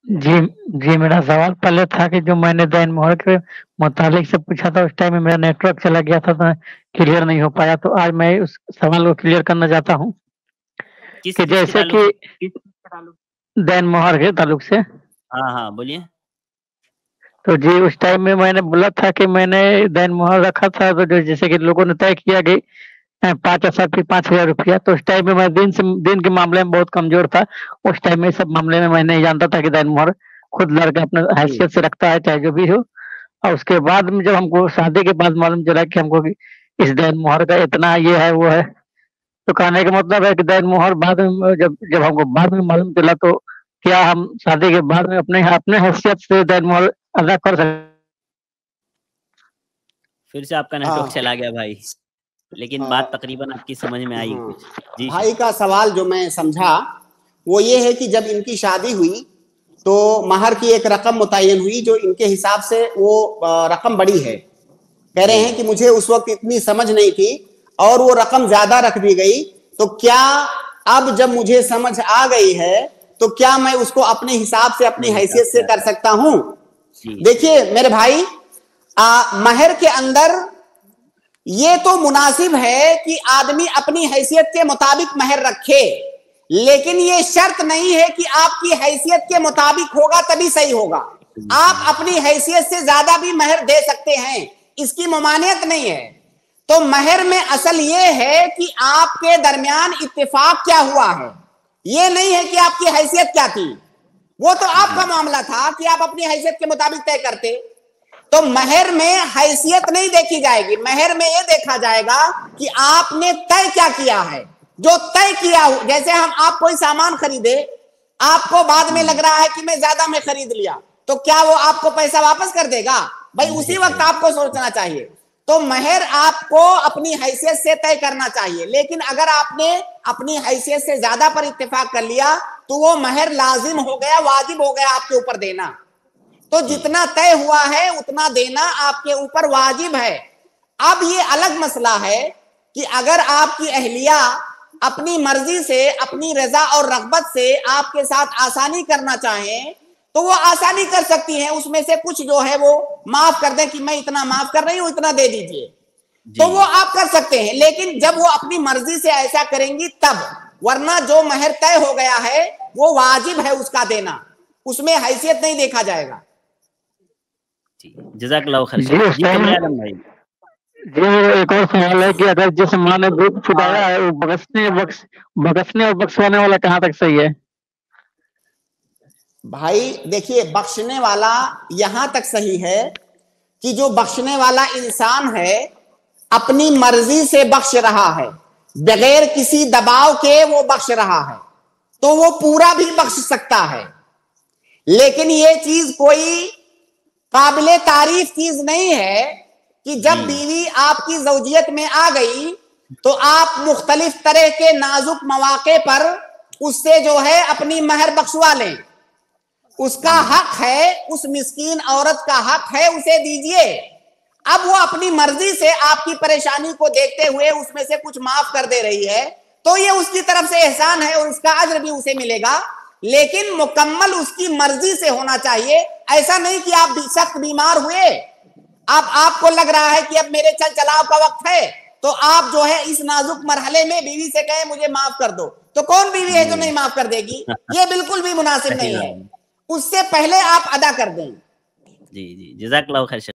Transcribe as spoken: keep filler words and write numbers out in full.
जी, जी, मेरा सवाल पहले था कि जो मैंने देन मोहर के मुतालिक से पूछा था, उस टाइम में मेरा नेटवर्क चला गया था, तो क्लियर नहीं हो पाया, तो आज मैं उस सवाल को क्लियर करना चाहता हूँ। किस कि चीज़ के जैसे ताल्लुक कि से? देन मोहर के ताल्लुक से। हाँ, हाँ, बोलिए। तो जी, उस टाइम में मैंने बोला था कि मैंने देन मोहर रखा था, तो जो जैसे कि लोगों ने तय किया कि अ, पाँच अरसा फिर पाँच हज़ार रुपया, तो उस टाइम में मैं दिन से दिन के मामले में बहुत कमज़ोर था। उस टाइम में सब मामले में मैं नहीं जानता था कि देन मोहर खुद लड़का अपने जी। हैसियत से रखता है, चाहे जो भी हो। और उसके बाद में जब हमको शादी के बाद मालूम चला कि हमको कि इस देन मोहर का इतना ये है, वो है, तो कहने का मतलब है कि देन मोहर बाद में जब जब हमको बाद में मालूम चला, तो क्या हम शादी के बाद में अपने अपने हैसियत से देन मोहर अदा कर सक फिर से आपका नेटवर्क हाँ। चला गया भाई, लेकिन बात हाँ। तकरीबन आपकी समझ में आई हाँ, कुछ। जी, भाई शुरू का सवाल जो मैं समझा, वो ये है कि जब इनकी शादी हुई, तो महर की एक रकम मुतय्यन हुई, जो इनके हिसाब से वो अ, रकम बड़ी है। कह रहे हैं कि जी। मुझे उस वक़्त इतनी समझ नहीं थी और वो रकम ज़्यादा रख दी गई, तो क्या अब जब मुझे समझ आ गई है, तो क्या मैं उसको अपने हिसाब से, अपनी अपने हिसाब हैसियत से से कर आता। सकता हूँ? जी, जी। देखिए मेरे भाई, अ, महर के अंदर ये तो मुनासिब है कि आदमी अपनी हैसियत के मुताबिक महर रखे, लेकिन ये शर्त नहीं है कि आपकी हैसियत के मुताबिक होगा तभी सही होगा। आप अपनी हैसियत से ज्यादा भी महर दे सकते हैं, इसकी ममानियत नहीं है। तो महर में असल ये है कि आपके दरमियान इत्तेफाक क्या हुआ है, ये नहीं है कि आपकी हैसियत क्या थी। वो तो आपका जी। मामला था कि आप अपनी हैसियत के मुताबिक तय करते। तो महर में हैसियत नहीं देखी जाएगी, महर में यह देखा जाएगा कि आपने तय क्या किया है। जो तय किया, जैसे हम आप कोई सामान खरीदे, आपको बाद में लग रहा है कि मैं ज्यादा में खरीद लिया, तो क्या वो आपको पैसा वापस कर देगा? भाई उसी नहीं वक्त करेगा। आपको सोचना चाहिए। तो महर आपको अपनी हैसियत से तय करना चाहिए, लेकिन अगर आपने अपनी हैसियत से ज्यादा पर इत्तेफाक कर लिया, तो वो महर लाजिम हो गया, वाजिब हो गया आपके ऊपर देना। तो जितना तय हुआ है उतना देना आपके ऊपर वाजिब है। अब ये अलग मसला है कि अगर आपकी अहलिया अपनी मर्जी से, अपनी रजा और रगबत से आपके साथ आसानी करना चाहें, तो वो आसानी कर सकती हैं, उसमें से कुछ जो है वो माफ कर दें कि मैं इतना माफ कर रही हूं, इतना दे दीजिए, तो वो आप कर सकते हैं। लेकिन जब वो अपनी मर्जी से ऐसा करेंगी तब, वरना जो महर तय हो गया है वो वाजिब है उसका देना, उसमें हैसियत नहीं देखा जाएगा। जी, जज़ाकल्लाहु खैर। जी, उस जी, टाइम कमरे में आलम भाई। जी, मेरा एक और सवाल है कि अगर जिस माँ ने दूध हाँ। छुटाया है, वो बख्शने बख्श बख्शने और बख्शवाने वाला कहाँ तक सही है? भाई देखिए, बख्शने वाला यहां तक सही है कि जो बख्शने वाला इंसान है, अपनी मर्जी से बख्श रहा है, बगैर किसी दबाव के वो बख्श रहा है, तो वो पूरा भी बख्श सकता है। लेकिन ये चीज कोई काबिले तारीफ चीज नहीं है कि जब बीवी आपकी ज़ौजियत में आ गई, तो आप मुख्तलिफ तरह के नाजुक मौके पर उससे जो है अपनी महर बख्शवा लें। उसका हक है, उस मिस्कीन औरत का हक है, उसे दीजिए। अब वो अपनी मर्जी से आपकी परेशानी को देखते हुए उसमें से कुछ माफ कर दे रही है, तो ये उसकी तरफ से एहसान है और उसका अज्र भी उसे मिलेगा, लेकिन मुकम्मल उसकी मर्जी से होना चाहिए। ऐसा नहीं कि आप सख्त बीमार हुए, अब आपको लग रहा है कि अब मेरे चल चलाव का वक्त है, तो आप जो है इस नाजुक मरहले में बीवी से कहें मुझे माफ कर दो, तो कौन बीवी है जो नहीं माफ कर देगी? ये बिल्कुल भी मुनासिब सही नहीं बात है। है। उससे पहले आप अदा कर दें। जी, जी, जज़ाकल्लाहु खैर।